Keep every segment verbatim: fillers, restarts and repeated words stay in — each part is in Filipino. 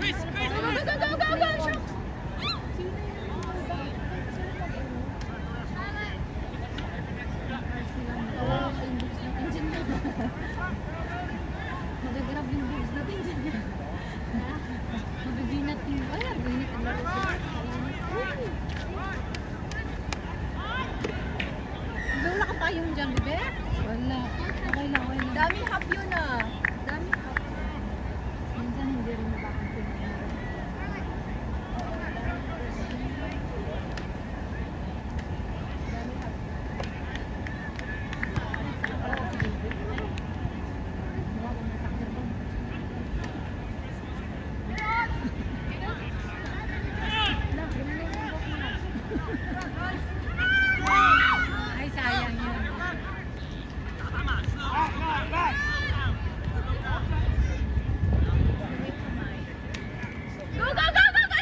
Magagrab yung boobs natin dyan. Mabibinat yung... Ay, mabibinat ang laro sila. Wala ka tayong dyan, bebe? Wala. Okay lang, okay lang. Daming hap yun ah. Daming hap. Minsan hindi rin mabakang pinag-aaral. Ay, sayang yun. Go, go, go, go, go!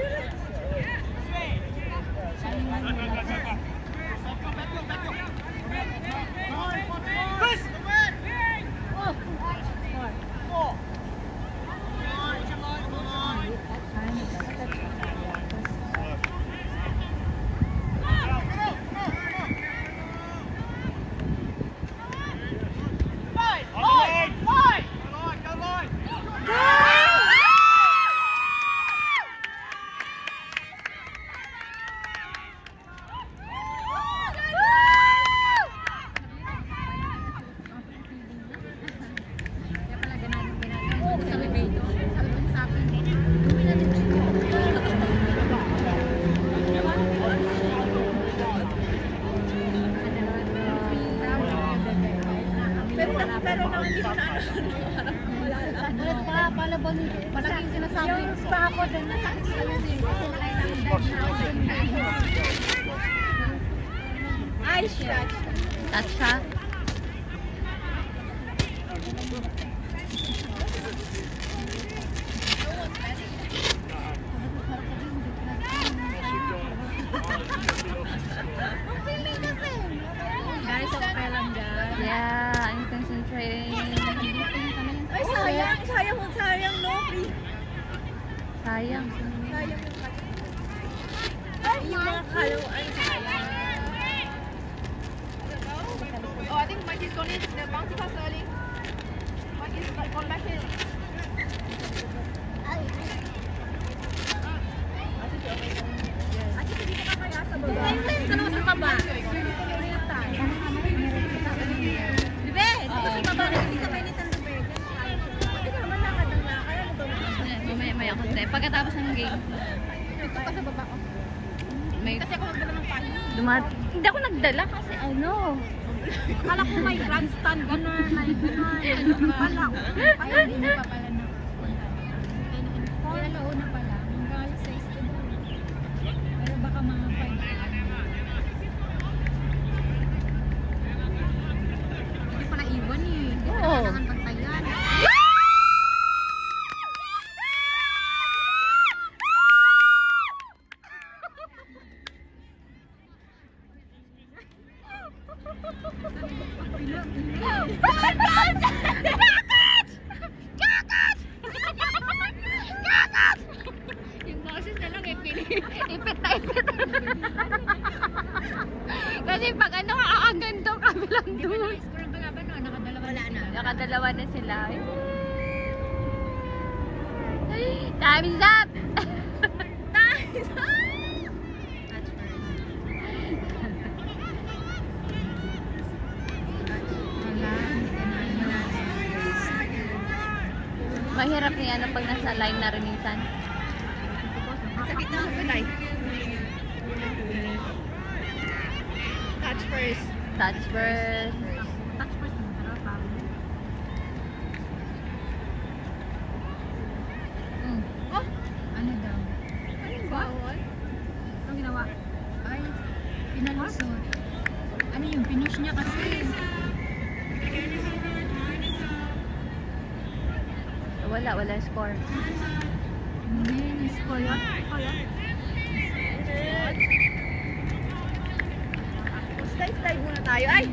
Pero nang hindi ko na ano. Ulit pa, palabas. Palaging sinasabi. Yung spa ko din, nasakit sa yun eh. Kasi nakailangan dahil na ako. Ay, shit. Touch siya. Guys, okay lang guys. Yeah, I'm concentrating. Ay, sayang. Sayang kung sayang, no? Sayang. Sayang yung kat. Ay, yung mga kalawaan, sayang. Oh, I think Mike is going to the bouncy pass early. Mike is going back in. Ay. Ate, hindi ka kaya sa baba. Ay, ito naman sa baba. Bebe, dito sa baba na hindi ka mainitan, bebe. Hindi ka naman lakad ng lakad. Ano ba? Mamaya-maya ko tayo. Pagkatapos ng game. Dito ka sa baba ko. May... Kasi ako nagdala ng pahin. Dumat... Hindi ako nagdala kasi ano. Akala ko may grandstand, gano'n, may gano'n. Akala ko. Ay, hindi pa pala na. Kaya launa pala. Hanggang alas sais ka doon. Pero baka mga five. Hindi pala iwan eh. Hindi pala kailangan pantayan. Yung boses na lang eh, ipit na ipit. Kasi pag ano, aaganto kami lang doon. Wala na. Nakadalawa na sila. Time is up! Time is up! Mahirap niya ano pag nasa line na rin minsan. Ang sakit na ang kulay. Touch first. Touch first. Touch first ang harap. Mm. Oh! Ano daw? Anong bawal? Anong ginawa? Ay, pinalusot. Ano yung finish niya kasi? Wala, wala score. Hindi, na-score yun. Slide-slide muna tayo. Ay!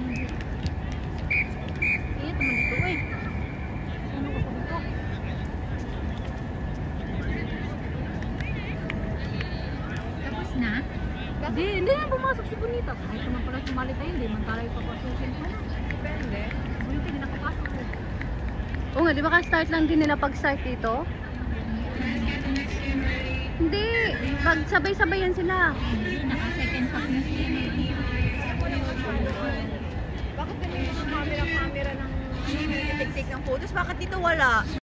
Iya, teman dito eh. Ano ka pa dito? Hindi, hindi na pumasok si Bonita. Kahit naman pala sumali tayo, hindi man tayo papasukin pa. Depende. Bonita, hindi nakapasok ko. Oo nga, di ba ka-start lang din nila pag-start dito? Hindi, pag sabay-sabay yan sila. Naka-second pack na sila. Bakit ganun yung camera-camera ng titik-tik ng photos? Bakit dito wala?